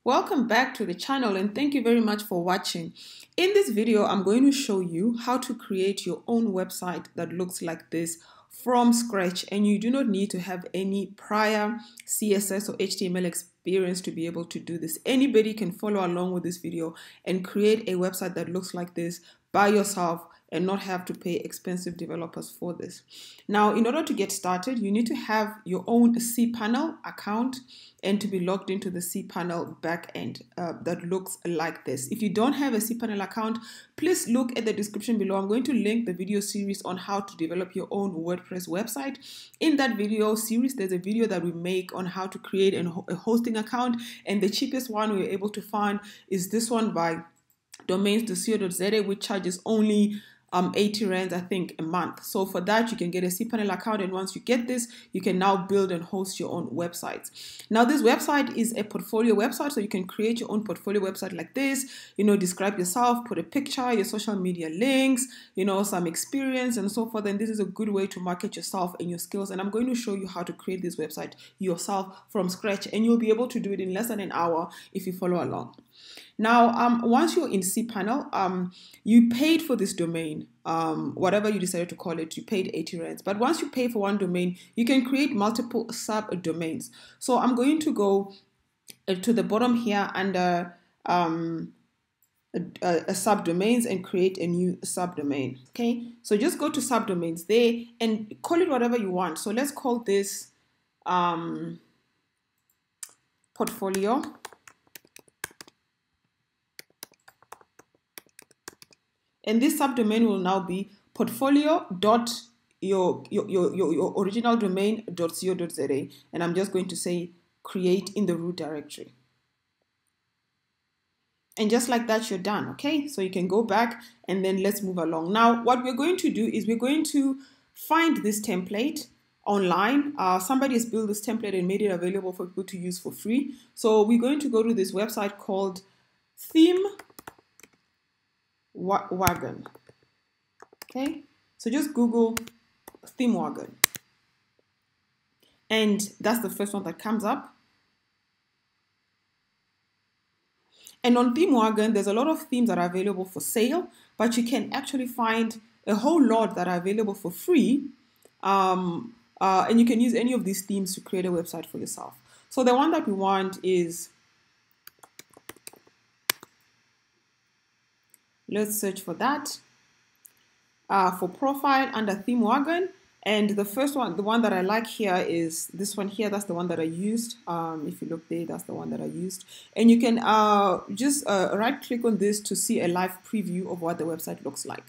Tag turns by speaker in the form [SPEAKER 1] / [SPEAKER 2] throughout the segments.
[SPEAKER 1] Welcome back to the channel and thank you very much for watching. In this video, I'm going to show you how to create your own website that looks like this from scratch, and you do not need to have any prior CSS or HTML experience to be able to do this. Anybody can follow along with this video and create a website that looks like this by yourself and not have to pay expensive developers for this. Now, in order to get started, you need to have your own cPanel account and to be logged into the cPanel backend that looks like this. If you don't have a cPanel account, please look at the description below. I'm going to link the video series on how to develop your own WordPress website. In that video series, there's a video that we make on how to create a hosting account, and the cheapest one we were able to find is this one by domains.co.za, which charges only 80 rands, I think, a month. So for that, you can get a cPanel account, and once you get this, you can now build and host your own websites. Now, this website is a portfolio website, so you can create your own portfolio website like this, describe yourself, put a picture, your social media links, some experience and so forth. And this is a good way to market yourself and your skills. And I'm going to show you how to create this website yourself from scratch, and you'll be able to do it in less than an hour if you follow along. Now, once you're in cPanel, you paid for this domain, whatever you decided to call it, you paid 80 rands. But once you pay for one domain, you can create multiple subdomains. So I'm going to go to the bottom here under subdomains and create a new subdomain. Okay, so just go to subdomains there and call it whatever you want. So let's call this portfolio. And this subdomain will now be portfolio dot your original domain .co.za, and I'm just going to say create in the root directory. And just like that, you're done. Okay, so you can go back and then let's move along. Now, what we're going to do is we're going to find this template online. Somebody has built this template and made it available for people to use for free. So we're going to go to this website called ThemeWagon. Okay, so just Google ThemeWagon, and that's the first one that comes up. And on ThemeWagon, there's a lot of themes that are available for sale, but you can actually find a whole lot that are available for free, and you can use any of these themes to create a website for yourself. So the one that we want is, let's search for that, for profile under ThemeWagon. And the first one, the one that I like here is this one here. That's the one that I used. If you look there, that's the one that I used. And you can just right click on this to see a live preview of what the website looks like.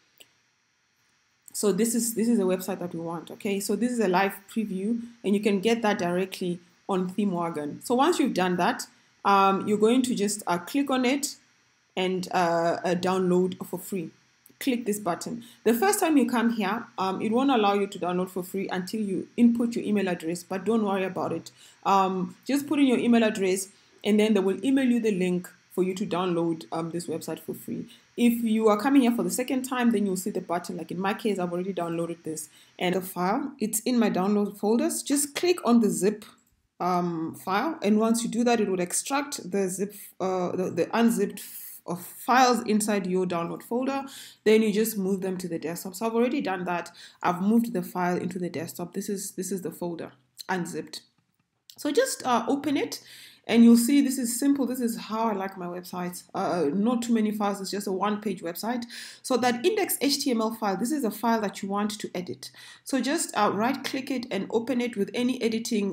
[SPEAKER 1] So this is the website that we want. Okay, so this is a live preview, and you can get that directly on ThemeWagon. So once you've done that, you're going to just click on it and download for free. Click this button. The first time you come here, it won't allow you to download for free until you input your email address, but don't worry about it. Just put in your email address, and then they will email you the link for you to download this website for free. If you are coming here for the second time, then you'll see the button. Like in my case, I've already downloaded this, and the file, it's in my download folders. Just click on the zip file, and once you do that, it would extract the zip, the unzipped of files inside your download folder. Then you just move them to the desktop. So I've already done that. I've moved the file into the desktop. This is the folder, unzipped. So just open it, and you'll see this is simple. This is how I like my websites. Not too many files. It's just a one-page website. So that index.html file, this is a file that you want to edit. So just right-click it and open it with any editing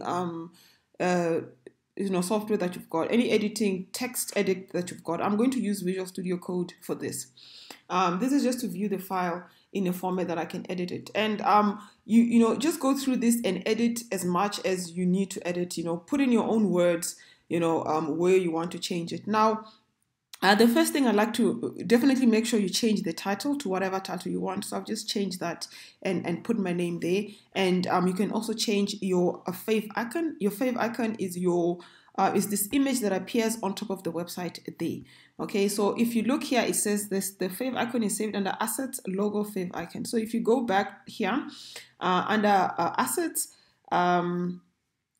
[SPEAKER 1] software that you've got, any editing text edit that you've got. I'm going to use Visual Studio Code for this. This is just to view the file in a format that I can edit it. And just go through this and edit as much as you need to edit. Put in your own words, where you want to change it. Now, the first thing I'd like to definitely make sure you change the title to whatever title you want. So I've just changed that and put my name there. And you can also change your fave icon. Your fave icon is is this image that appears on top of the website there. Okay, so if you look here, it says the fave icon is saved under assets, logo, fave icon. So if you go back here under assets,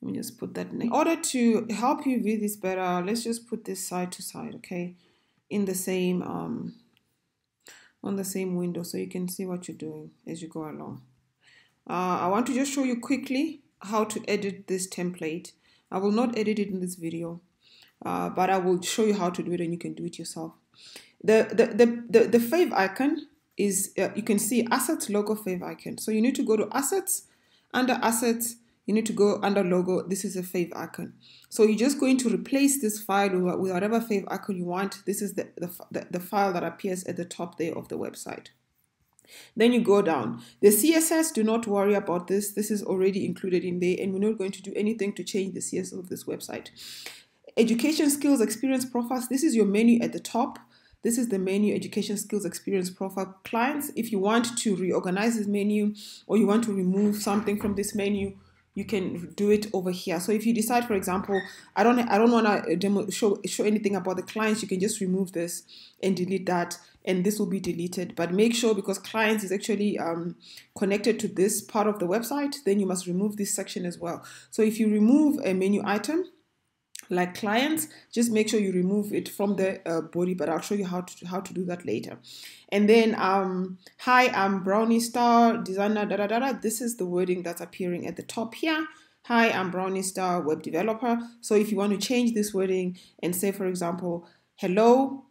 [SPEAKER 1] Let me just put that in order to help you view this better. Let's just put this side to side, okay, in the same on the same window, so you can see what you're doing as you go along. I want to just show you quickly how to edit this template. I will not edit it in this video, but I will show you how to do it, and you can do it yourself. The fave icon is you can see assets, logo, fave icon. So you need to go to assets. Under assets, you need to go under logo. This is a fave icon. So you're just going to replace this file with whatever fave icon you want. This is the file that appears at the top there of the website. Then you go down. The CSS, do not worry about this. This is already included in there, and we're not going to do anything to change the CSS of this website. Education, skills, experience profiles. This is your menu at the top. This is the menu, education, skills, experience profile. Clients, if you want to reorganize this menu or you want to remove something from this menu, you can do it over here. So if you decide, for example, I don't want to show anything about the clients, you can just remove this and delete that, and this will be deleted. But make sure, because clients is actually connected to this part of the website, then you must remove this section as well. So if you remove a menu item like clients, just make sure you remove it from the body, but I'll show you how to do that later. And then hi, I'm Brownie Star designer, this is the wording that's appearing at the top here. Hi, I'm Brownie Star web developer. So if you want to change this wording and say, for example, hello,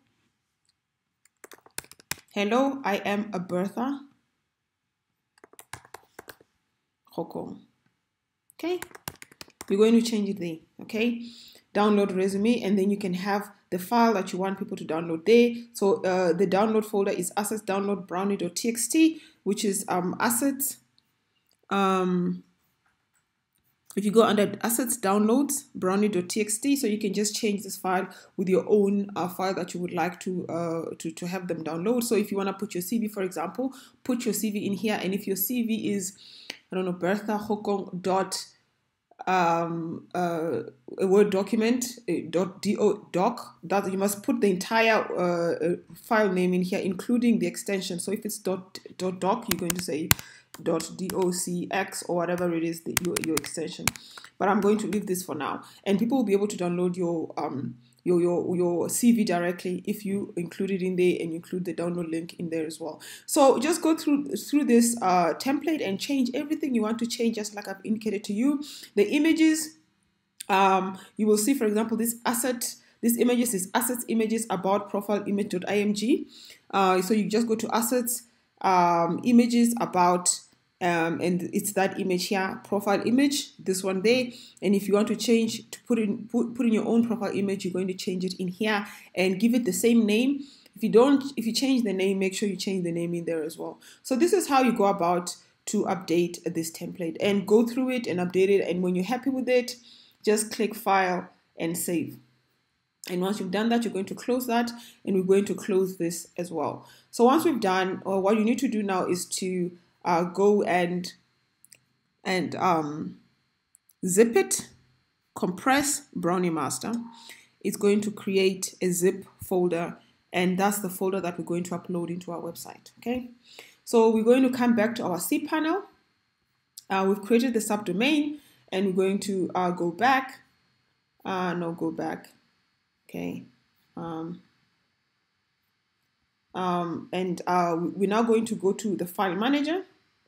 [SPEAKER 1] I am a Bertha Hoko. Okay, we're going to change it there. Okay, download resume, and then you can have the file that you want people to download there. So the download folder is assets download brownie.txt, which is assets. If you go under assets downloads brownie.txt, so you can just change this file with your own file that you would like to have them download. So if you want to put your CV, for example, put your CV in here, and if your CV is, I don't know, Bertha Hokong dot a Word document, doc, that you must put the entire file name in here, including the extension. So if it's doc, you're going to say .docx or whatever it is, your extension. But I'm going to leave this for now, and people will be able to download your CV directly if you include it in there and include the download link in there as well. So just go through this template and change everything you want to change, just like I've indicated to you. The images, you will see, for example, this images is assets images about profile image.img. So you just go to assets, images about, and it's that image here, profile image, this one there. And if you want to change to put in your own profile image, you're going to change it in here and give it the same name. If you change the name, make sure you change the name in there as well. So this is how you go about to update this template, and go through it and update it. And when you're happy with it, just click file and save. And once you've done that, you're going to close that, and we're going to close this as well. So once we've done, what you need to do now is to go and zip it, compress Brownie Master. It's going to create a zip folder, and that's the folder that we're going to upload into our website. Okay, so we're going to come back to our cPanel. We've created the subdomain, and we're going to go back. Go back. Okay. We're now going to go to the file manager.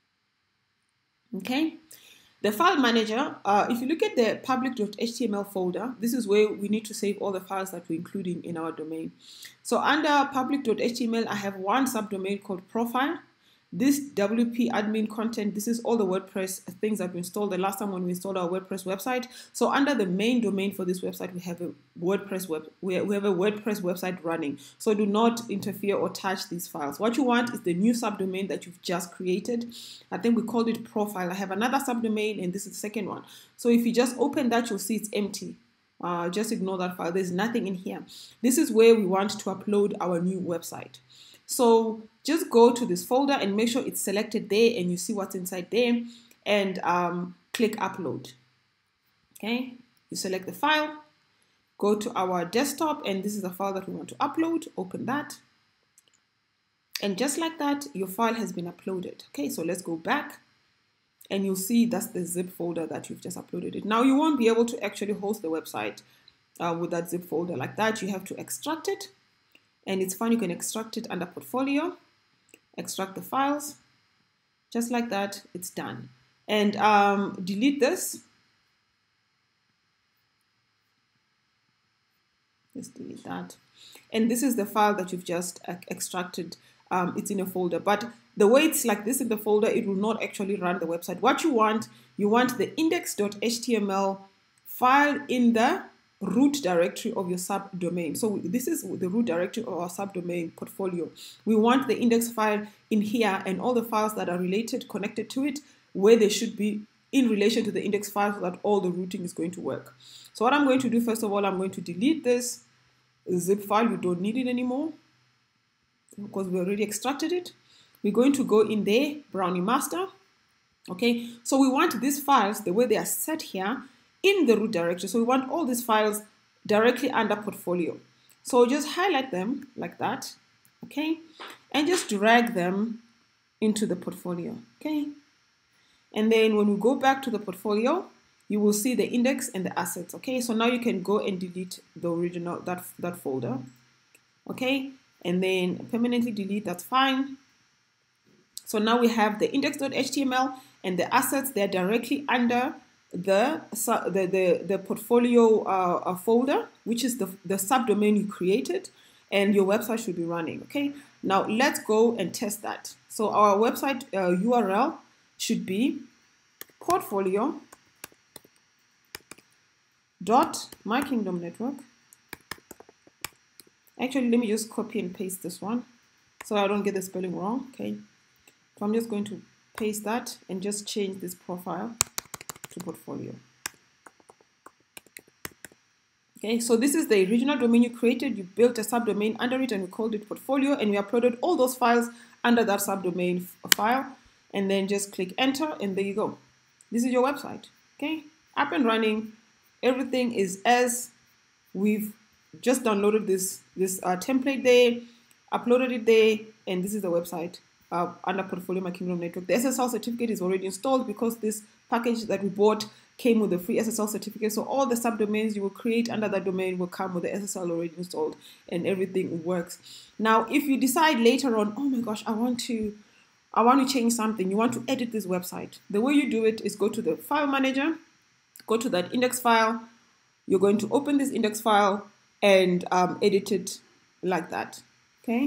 [SPEAKER 1] Okay, the file manager, if you look at the public.html folder, this is where we need to save all the files that we're including in our domain. So under public.html, I have one subdomain called profile. This WP admin content, this is all the WordPress things that we installed the last time when we installed our WordPress website. So under the main domain for this website, we have a WordPress website running. So do not interfere or touch these files. What you want is the new subdomain that you've just created. I think we called it profile. I have another subdomain, and this is the second one. So if you just open that, you'll see it's empty. Just ignore that file. There's nothing in here. This is where we want to upload our new website. So just go to this folder and make sure it's selected there, and you see what's inside there, and click upload. Okay, you select the file, go to our desktop, and this is the file that we want to upload. Open that, and just like that, your file has been uploaded. Okay, so let's go back and you'll see that's the zip folder that you've just uploaded it. Now you won't be able to actually host the website with that zip folder like that. You have to extract it, and it's fine. You can extract it under portfolio, extract the files, just like that. It's done. And delete this. Just delete that. And this is the file that you've just extracted. It's in a folder, but the way it's like this in the folder, it will not actually run the website. What you want the index.html file in the root directory of your subdomain. So this is the root directory of our subdomain portfolio. We want the index file in here and all the files that are related, connected to it, where they should be in relation to the index file so that all the routing is going to work. So what I'm going to do, first of all, I'm going to delete this zip file. We don't need it anymore because we already extracted it. We're going to go in there, Brownie Master. Okay, so we want these files, the way they are set here, in the root directory. So we want all these files directly under portfolio. So just highlight them like that, okay, and just drag them into the portfolio, okay. And then when we go back to the portfolio, you will see the index and the assets, okay. So now you can go and delete the original, that folder, okay, and then permanently delete, that's fine. So now we have the index.html and the assets. They're directly under the portfolio folder, which is the subdomain you created, and your website should be running, okay? Now let's go and test that. So our website URL should be portfolio.mykingdomnetwork. Actually, let me just copy and paste this one so I don't get the spelling wrong, okay? So I'm just going to paste that and just change this profile to portfolio. Okay, so this is the original domain you created. You built a subdomain under it and we called it portfolio, and we uploaded all those files under that subdomain file, and then just click enter, and there you go. This is your website, okay? Up and running. Everything is as we've just downloaded this template there, uploaded it there, and this is the website. Under Portfolio My Kingdom Network. The SSL certificate is already installed because this package that we bought came with a free SSL certificate. So all the subdomains you will create under that domain will come with the SSL already installed, and everything works. Now, if you decide later on, oh my gosh, I want to change something, you want to edit this website, the way you do it is go to the file manager, go to that index file. You're going to open this index file and edit it like that, okay?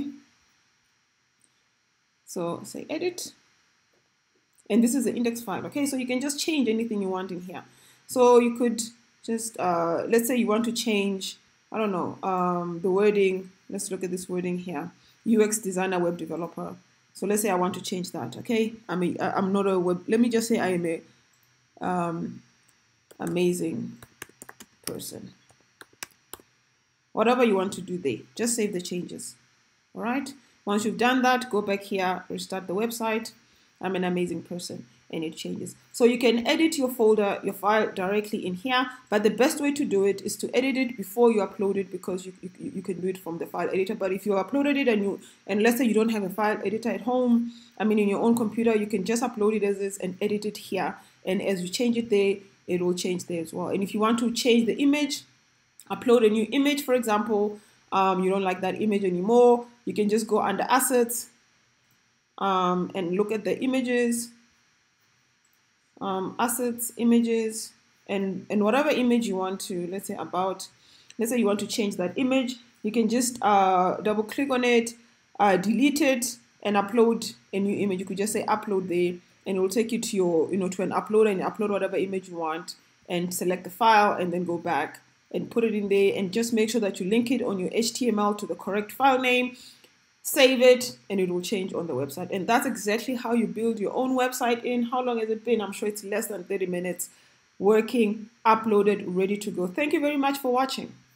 [SPEAKER 1] So say edit, and this is the index file, okay? So you can just change anything you want in here. So you could just, let's say you want to change, I don't know, the wording. Let's look at this wording here, UX designer, web developer. So let's say I want to change that, okay? I'm not a web, let me just say I am a amazing person. Whatever you want to do there, just save the changes, all right? Once you've done that, go back here, restart the website. I'm an amazing person, and it changes. So you can edit your folder, your file directly in here, but the best way to do it is to edit it before you upload it, because you can do it from the file editor. But if you uploaded it and let's say you don't have a file editor at home, in your own computer, you can just upload it as is and edit it here. And as you change it there, it will change there as well. And if you want to change the image, upload a new image, for example, you don't like that image anymore, you can just go under assets and look at the images, assets, images, and whatever image you want to, let's say you want to change that image, you can just double click on it, delete it, and upload a new image. You could just say upload there, and it will take you to your, to an uploader, and upload whatever image you want, and select the file, and then go back and put it in there, and just make sure that you link it on your HTML to the correct file name, save it, and it will change on the website. And that's exactly how you build your own website in, how long has it been? I'm sure it's less than 30 minutes, working, uploaded, ready to go. Thank you very much for watching.